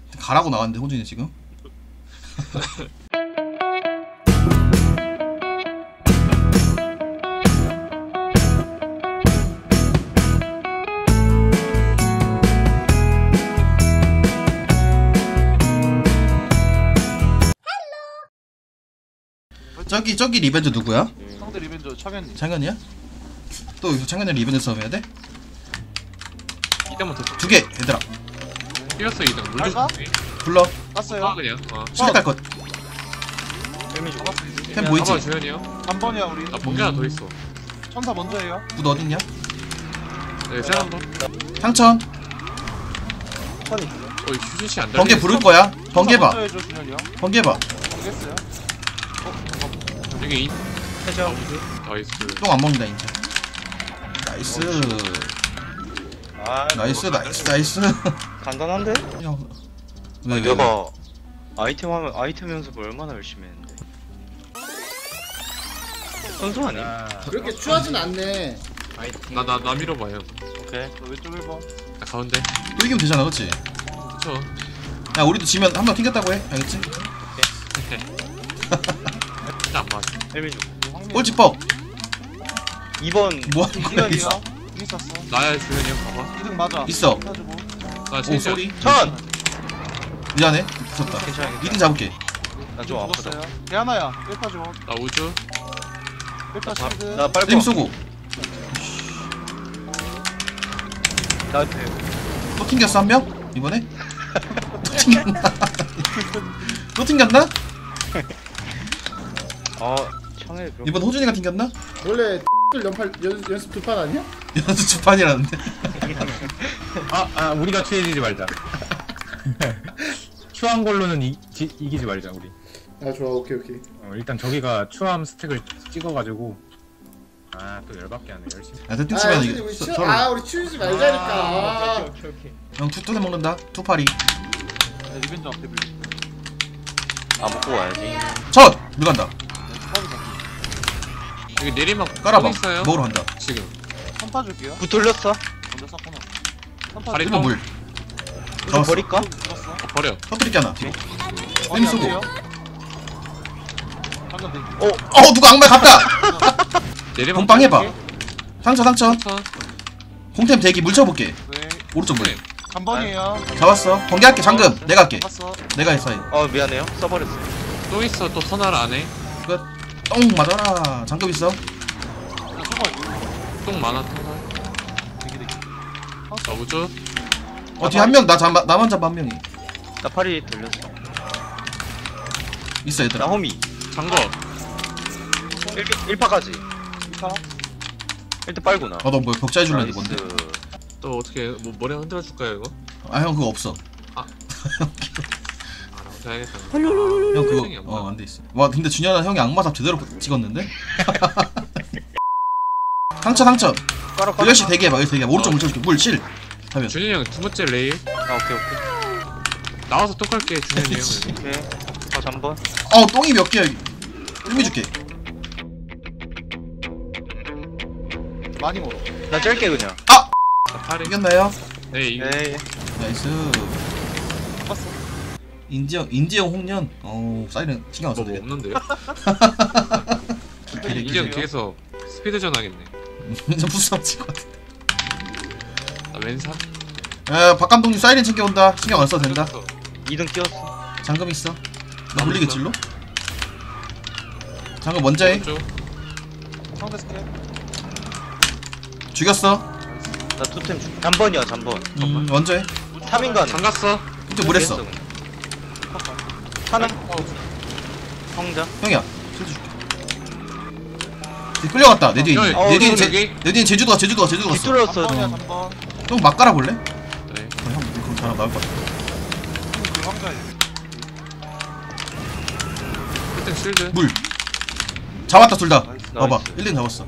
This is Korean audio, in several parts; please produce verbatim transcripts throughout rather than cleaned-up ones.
가라고 나왔는데 호준이 지금. 저기 저기 리벤저 누구야? 상대 리벤저 창현님. 창현이야? 또 여기서 창현이랑 리벤저 싸움 해야 돼? 이대만 더 두 개 얘들아. 뛰었어 이대. 물 갈까? 좀. 불러. 땄어요. 아 그냥. 어. 실력 갈 것. 데미 잡았어 이제. 템 보이지? 가봐 주현이요. 한 번이야 우리. 나 번개 하나 더 있어. 천사 먼저예요. 굿 어딨냐? 네 세람 더. 상천. 천이. 어 휴진 씨안 달려. 번개 부를 거야. 번개 봐. 먼저 해줘 준현이 형. 번개 봐. 번개했어요. 여기 인. 해줘. 나이스. 똥 안 먹는다 이제. 나이스. 아, 나이스 나이스 나이스. 간단한데? 형. 왜 왜? 왜? 내가 아이템 하면 아이템 연습을 얼마나 열심히 했는데. 선수 아니? 그렇게 추하진 않네. 나나 나 밀어봐요. 오케이. 너 왼쪽 일 번. 나 가운데. 또 이기면 되잖아, 그렇지? 그쵸. 야 우리도 지면 한 명 튕겼다고 해, 알겠지? 진짜 안 맞아. 헬미 줘. 꼴찌뻑. 이 번 뭐 하는 거야 이등이야. 있어? 있었어. 나야 주현이 형 가봐. 이등 맞아. 있어. 해가지고. 나 오 진짜. 쏘리. 천! 미안해. 무섭다. 괜찮아, 이 등 괜찮아. 잡을게. 나좀 아프다. 죽었어요. 개 하나야. 일파 줘. 나 우주. 일파 나, 시드. 나 빨리 림 쏘고. 나한테. 또 튕겼어 한 명? 이번에? 또 튕겼나? 또 튕겼나? 어, 청해. 그럼. 이번 호준이가 튕겼나? 원래 연팔 연, 연습 두 판 아니야? 연수 주판이라는데. 아, 아 우리가 취해지지 말자. 추한 걸로는 이, 지, 이기지 말자 우리. 아 좋아 오케이 오케이. 어, 일단 저기가 추함 스택을 찍어가지고 아 또 열받게 하네 열심히. 야 대충 아 치면 우리 이게 우리 서- 추, 서로. 아 우리 추우지 말자니까. 아, 오케이 오케이. 형 투투에 먹는다. 투파리. 네, 리벤저 앞에 빌리. 아, 먹고 와야지. 첫! 물 간다. 여기 내리막 깔아봐. 있어요. 먹으러 간다. 지금. 선파 줄게요. 부 돌렸어? 먼저 쐈구나. 선파 다리 줄- 일번 물. 부 잡았어. 버릴까? 죽었어. 어, 버려. 터뜨릴게나 뒤로. 어디 안 쏘고. 돼요? 방금 대기. 어, 어 누가 악말 갔다! 내리막. 공빵 해봐. 상처 상처. 천. 공템 대기 물 쳐볼게. 네. 오른쪽 물. 한 번이에요. 잡았어. 번개할게 장금. 내가 할게. 잡았어. 내가 했어. 어, 미안해요. 써버렸어. 또 있어 또 터널 안에. 끝. 똥 맞아라. 장금 있어. 그냥 소가 이거. 똥 많아 터널. 대기 대기. 나 우주. 어 뒤에 한 명 나 잡아 나만 잡아 한 명이. 나 팔이 돌렸어. 있어 나 얘들아. 호미. 장거. 일 파까지. 이파. 일단 빨구나. 어너 뭐 벽자해 줄래 나이스. 뭔데? 또 어떻게 뭐 머리 흔들어 줄까요 이거? 아 형 그거 없어. 아 나 혼자 해야겠다. 형 그거 생각이 없나? 어 안 돼 있어. 와 근데 준현아 형이 악마삽 제대로 찍었는데? 상처 상처. 깔아, 깔아. 일렬씩 대기해봐. 여기 대기해봐. 오른쪽 물 쳐줄게. 물 칠. 하면. 준현이 형 두 번째 레일. 아, 오케이, 오케이. 나와서 또 깔게 준현이 형. 여기. 오케이. 아, 잠번. 어 똥이 몇 개야? 일미 줄게. 많이 멀어. 나 짧게 그냥. 나 팔이. 이겼나요? 네 이거. 에이. 나이스. 잡았어. 인지형 인지형 홍련. 어 사이렌 신경 안 써도 뭐, 뭐 돼. 없는데요? 인지 형 뒤에서 스피드전 하겠네. 좀 부스럼 칠것 같은데. 나 왼산. 야 박 감독님 사이렌 챙겨온다. 신경 안 써도 된다. 이 등 뛰었어. 잠금 있어. 나 물리겠지 일로? 잠금 먼저 해. 오른쪽. 상대 스캔. 죽였어. 나 투템 줄. 잠번이야, 잠번. 음 먼저 해. 삼 인간. 잠갔어. 근데 뭘 했어? 하나. 성자. 형이야. 실드 줄게. 뒤 끌려갔다. 내 뒤에 있네. 어, 내 뒤에 여기, 제, 여기. 내 뒤에 제주도가 제주도가 제주도 갔어. 뒤뚫렸어. 한 번이야 어. 한 번. 형 막 깔아볼래? 어, 네. 형 그럼 잘하면 나올 것 같아. 그 황자에. 일단 실드. 물. 잡았다 둘 다. 나이스. 봐봐. 나이스. 일 등 잡았어.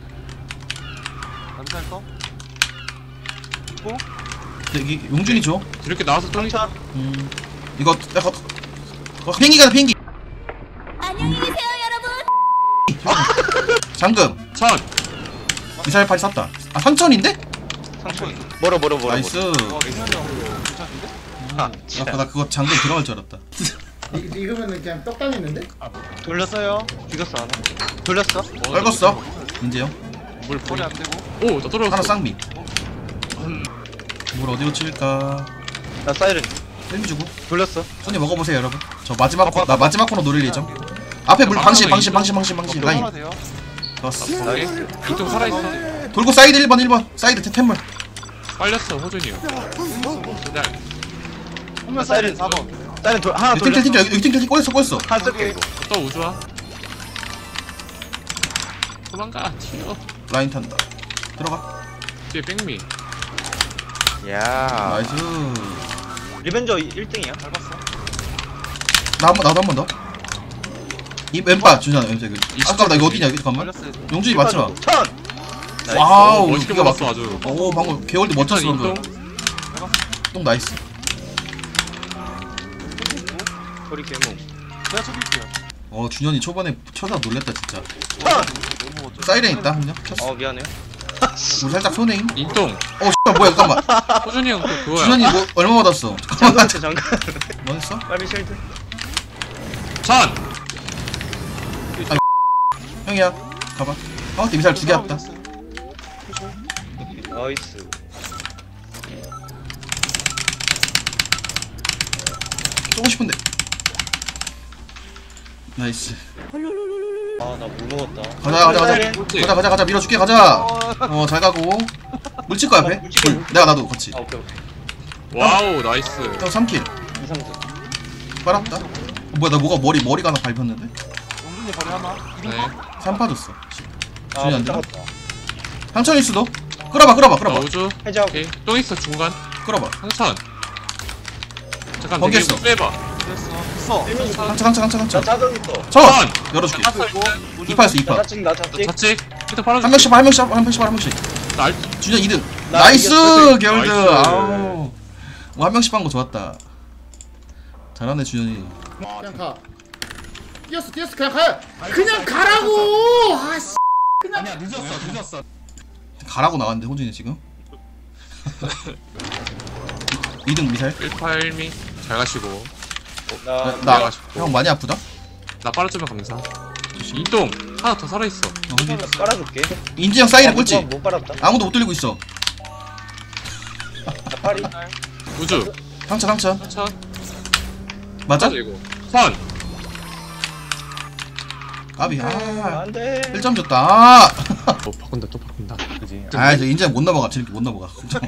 남살 거. 있고. 여기 용준이 줘. 이렇게 나와서 또 성차. 음 이거 내가 어, 비행기 가다 비행기. 안녕히 계세요, 여러분. 잠금. 천. 미사일 팔이 쐈다. 아 상천인데? 상처. 멀어, 멀어, 멀어. 나이스. 어 준현이 형 괜찮은데? 아, 아, 나 그거 장전 들어갈 줄 알았다. 이, 이거면은 그냥 떡당했는데? 돌렸어요. 죽였어 하나. 돌렸어. 떨궜어. 인재요. 물 머리 보내. 안 되고. 오, 나 떨어졌어. 하나 쌍미. 물 어디로 칠까? 나 사이렌 땡 주고. 돌렸어. 손님 먹어보세요 여러분. 저 마지막 코, 나 마지막 코너 노릴 예정. 앞에 물 방심 방심 방심 방심 방심 어, 라인. 하나 돼요. 좋았어. 나이스. 이쪽 살아있어. 돌고 사이드 일 번 일 번 사이드 템물. 빨렸어, 호준이 형. 그냥 한명 사이렌 사이렌 사 번. 사이렌 돌 하나 팅틀 돌렸어. 팅틀 여기 팅틀 꼬였어 꼬였어. 하나 쓸게 이거. 또 우주야. 도망가, 튀어. 라인 탄다. 들어가. 뒤에 백미. 야. 나이스. 리벤저 일 등이야. 잘 봤어. 나 한 번 나도 한 번 더. 이 왼바 준현 왼쪽. 아까 나 이거 어디냐 여기 잠깐만. 걸렸어요. 용준이 맞춰. 턴. 와우. 오, 멋있게 기가 먹었어, 막혀. 아주. 오 방금 개월드 멋졌어 인동. 방금. 똥 나이스. 소리 개몽. 제가 쳐줄게요. 어 준현이 초반에 쳐서 놀랬다 진짜. 턴. 너무 어쩌. 사이렌 있다 한명 쳤어. 어 미안해. 우리 살짝 손해임. 인동. 어 씨발 뭐야 잠깐만. 호준이 형 또 그거야. 준현이 뭐 얼마 받았어? 잠깐 잠깐. 뭐 했어? 빨리 쉴드. 전! 형이야 가봐. 어 미사일 두개 왔다. 나이스. 쏘고 싶은데. 나이스. 아 나 못 먹었다. 가자 가자 가자. 사이렌. 가자 가자 가자 밀어줄게 가자. 어 잘 가고. 물칠 거야 앞에. 어, 물칠 거야. 물. 내가 나도 같이. 아 오케이 오케이. 와우, 나이스. 형 삼 킬. 이상수. 빨았다. 어, 뭐야 나 뭐가 머리 머리가 하나 밟혔는데? 용준이 거리 하나. 네. 삼 파줬어. 아 준이 안 못 되나? 잡았다. 상천일 수도. 끌어봐 끌어봐 나 끌어봐 우주. 해제하고. 오케이. 똥 있어, 중간. 끌어봐. 상천. 잠깐, 번개했어. 되게 빼봐. 됐어. 됐어. 상처 상처 상처 나 상처. 자동 있어. 쳐. 천! 열어줄게. 그리고 이 파였어 이 나 파. 자찍 나 자찍. 좌측. 일단 빨아줄게. 한 명씩 봐, 한 명씩 봐, 한 명씩 봐, 한 명씩. 날, 준현 이 등. 나 나이스 이겼어. 결드. 나이스. 아우. 뭐 한 명씩 한 거 좋았다. 잘하네 준현이. 그냥 가. 뛰었어 뛰었어 그냥 가. 그냥 가라고. 아씨. 아니야 늦었어 늦었어. 가라고 나갔는데 호준이 지금. 이 등 미사일. 일팔미. 잘 가시고. 나 나 형 많이 아프다. 나 빨아주면 감사. 인동. 하나 더 살아있어. 어, 확인. 나 빨아줄게. 인지 형 사이드 아, 못 꼴찌. 봐- 못 빨았다. 아무도 못 돌리고 있어. 나 파리. 우주. 상처 상처. 상천. 맞아? 이거. 선! 까비. 아. 안돼. 일 점 줬다. 아. 또 바꾼다, 또 바꾼다. 그지. 아, 저 인제 못 넘어가. 저렇게 못 넘어가.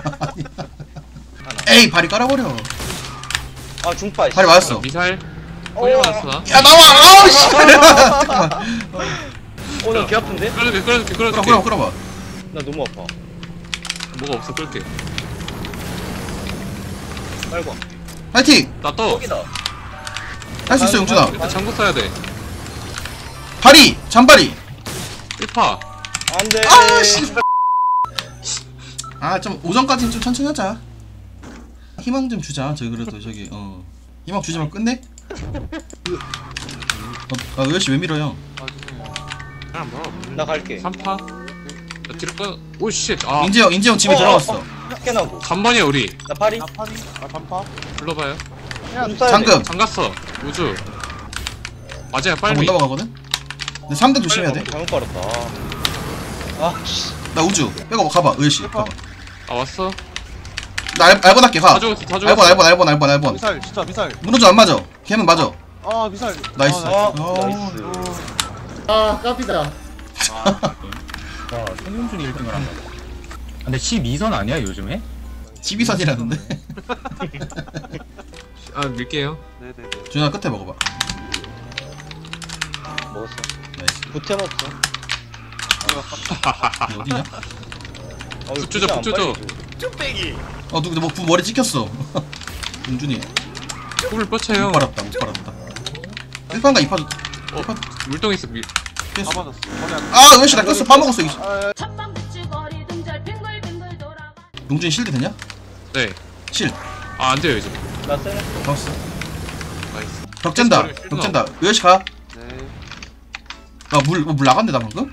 에이, 발이 깔아버려. 아 중파. 발이 맞았어. 미사일. 어. 홀리 맞았어, 나. 야, 나와! 아우, 씨! 잠깐만. 오늘 개 아픈데? 끌어줄게, 끌어줄게, 끌어, 끌어줄게. 끌어, 끌어봐. 나 너무 아파. 뭐가 없어, 끌게. 빨고. 파이팅! 나 또. 여기다. 할 수 있어, 용준아. 일단 장구 써야 돼. 발이! 잔발이! 일 파. 안돼. 아, 씨! 아, 좀, 오전까지는 좀 천천히 하자. 희망 좀 주자. 저기, 그래도, 저기, 어. 희망 주지 말고 끝내? 어, 아, 의열씨 왜 밀어요? 아 죄송해요. 그냥 뭐. 나 갈게. 삼 파. 나 뒤로 꺼. 오, 씨. 아. 인재형, 인재형 집에 어, 들어갔어. 어, 스캔하고. 잠번이야, 우리. 나 파리. 나 파리. 아 단파. 불러봐요. 좀 쏴야 돼. 잠금. 잠갔어. 우주. 맞아요, 못 빨리. 넘어가거든? 근데 삼 등 조심해야 돼. 잘못 빨았다. 아 씨. 나 우주. 빼고 가봐, 의열씨. 가봐. 아, 왔어. 나 알, 알번 할게, 가. 다 죽었어, 다 죽었어. 알번, 알번, 알번, 알번, 알번. 미사일 진짜 미사일. 무너져, 안 맞아. 걔는 맞아. 아 미사일. 나이스. 아, 아 어. 나이스. 아 까비다. 와, 손용준이 일 등을 한 거다. 근데 십이 선 아니야 요즘에? 십이선이라는데? 아, 밀게요. 네네네. 준현아, 끝에 먹어봐. 먹었어. 나이스. 부템 없어. 이게 어디냐? 어, 이거 붙여줘, 부템 안 붙여줘. 빨리지. 어, 누구, 뭐, 부- 머리 찍혔어. 용준이. 꿈을 못 뻗쳐요. 빨았다, 못 빨았다. 일 판과 이 판. 어, 물동 있어, 밀. 다 깼어. 맞았어. 머리 안. 아, 의열씨 나 꼈어. 빠먹었어. 이거. 아, 첫방 부추거리 등절 빙글빙글 돌아가 용준이 실드 되냐? 네. 실. 아, 안 돼요, 이제. 나 세네. 잡았어. 나이스. 벽젠다. 벽젠다. 의열씨 가. 네. 아, 물, 물 나갔네, 나 방금?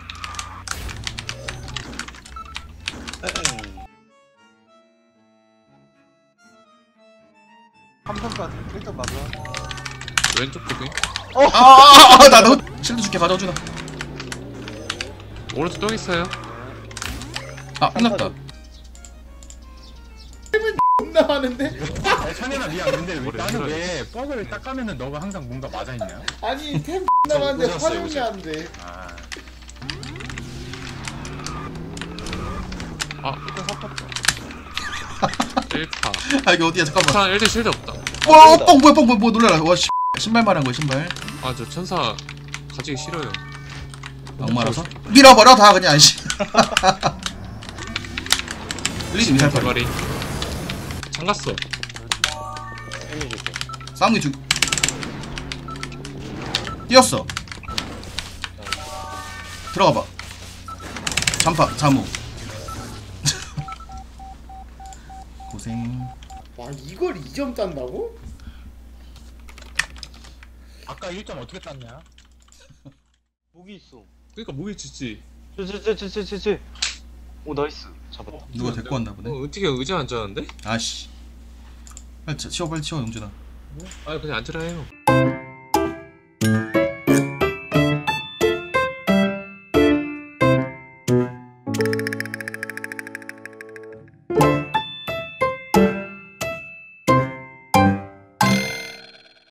삼성까지 일단 맞아. 왼쪽 도핑. 아아아 나도 실드 줄게 받아주나. 오른쪽 똥 있어요. 아 끝났다. 존나 많은데? 야, 찬현아 미안. 근데 왜, 머리 나는 흔들어야 왜 버그를 딱 까면은 너가 항상 뭔가 맞아 있냐? 아니 템 존나 많은데 활용이 안 돼. 아, 일단 섞었죠. 일 파. 아 이게 어디야 잠깐만. 천사 일 대 실드 없다. 와 뻥 뭐야 뻥 뭐야 뭐 놀라라. 와 씨. 신발 말한 거야 신발. 아 저 천사 가지기 싫어요. 악마라서 밀어버려 다 그냥 씨. 리지 미살팔이. 대가리. 잠갔어. 싸움이 중. 뛰었어. 들어가봐. 잠파 자무. 고생. 와 이걸 이 점 딴다고? 아까 일 점 어떻게 땄냐? 목이 있어. 그러니까 목이 짖지. 쟤쟤쟤쟤쟤쟤. 오 나이스. 잡았다. 누가 데리고 왔나 보네. 어 어떻게 의자 안 쩌는데? 아씨. 빨리 치- 치워 빨리 치워 용준아. 아 그냥 앉으라 해요.